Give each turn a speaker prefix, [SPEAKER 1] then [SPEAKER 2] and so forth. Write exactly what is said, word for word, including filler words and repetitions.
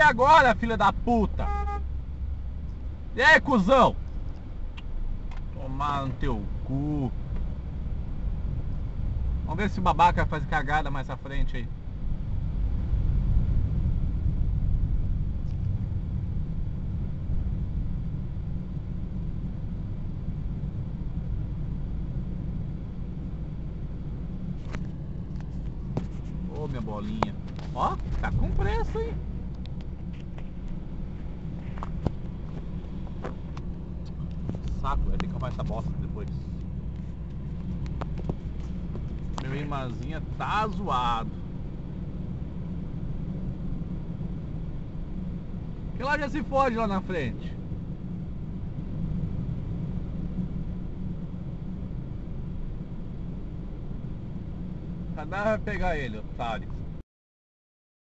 [SPEAKER 1] agora, filha da puta? E aí, cuzão? Tomar no teu cu. Vamos ver se o babaca faz cagada mais à frente aí. Ô, minha bolinha. Ó, tá com preço, hein? Saco, vai ter que arrumar essa bosta depois. Meu imãzinha tá zoado. Que lá já se fode lá na frente. Cadê vai pegar ele, otário?